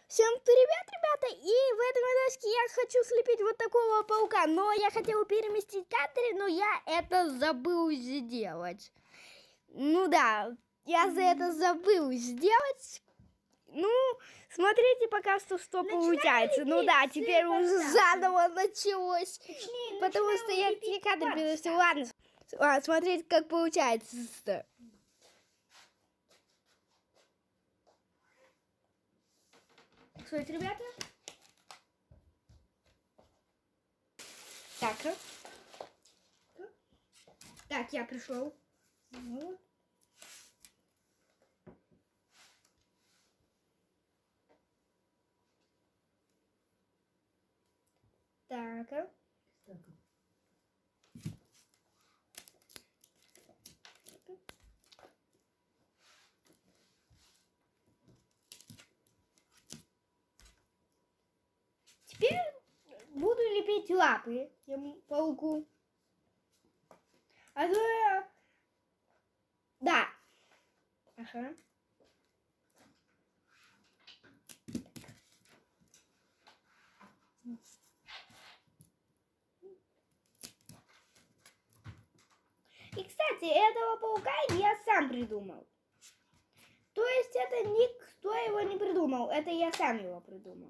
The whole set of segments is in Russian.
Всем привет, ребята! И в этом видосике я хочу слепить вот такого паука. Но я хотела переместить кадры, но я это забыл сделать. Ну да, я за это забыл сделать. Ну, смотрите пока что получается. Ну да, теперь уже заново началось. Потому что я те кадры переносил. Ладно, смотрите, как получается. Слушайте, ребята. Так, я пришел. Вот. Так. Теперь буду лепить лапы пауку. А то я... Да. Ага. И, кстати, этого паука я сам придумал. То есть это никто его не придумал, это я сам его придумал.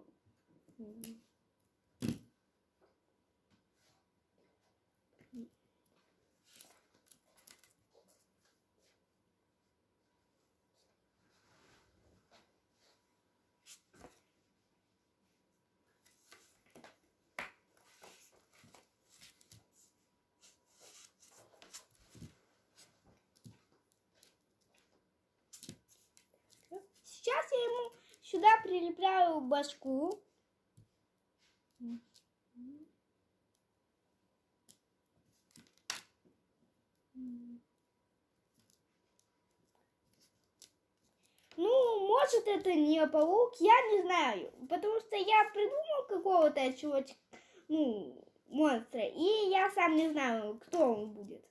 Сейчас я ему сюда прилепляю башку. Ну, может, это не паук, я не знаю. Потому что я придумал какого-то чего-то, ну, монстра. И я сам не знаю, кто он будет.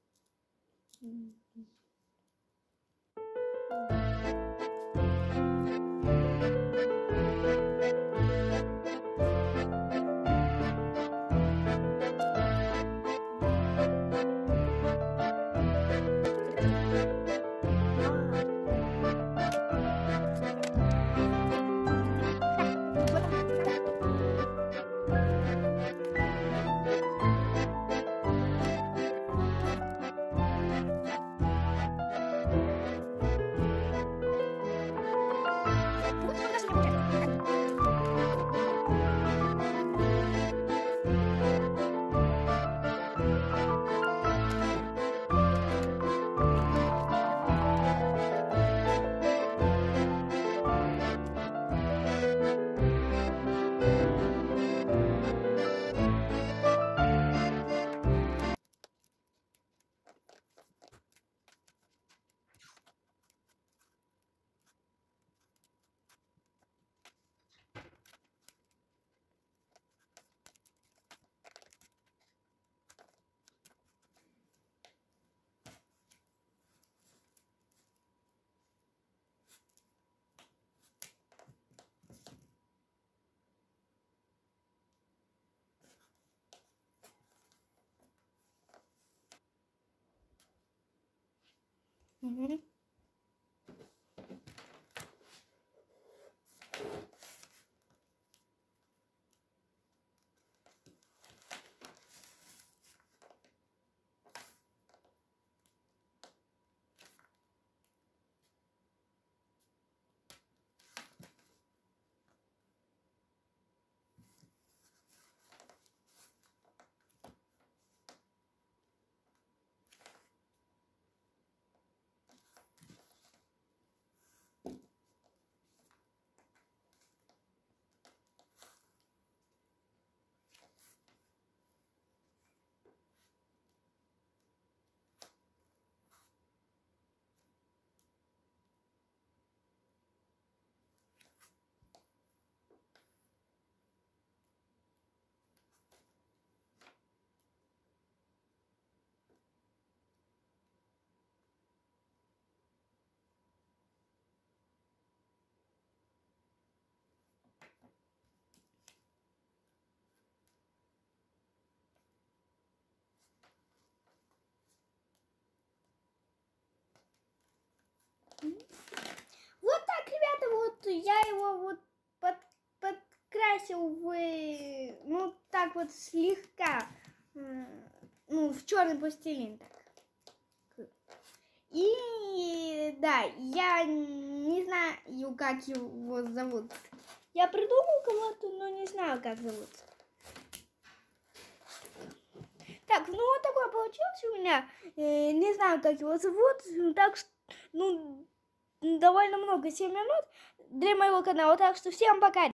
Угу. покрасил ну, так вот слегка, ну, в черный пластилин. Так. И, да, я не знаю, как его зовут. Я придумал кого-то, но не знаю, как зовут. Так, ну вот такое получилось у меня. Не знаю, как его зовут. Так что, ну, довольно много, 7 минут для моего канала. Так что всем пока.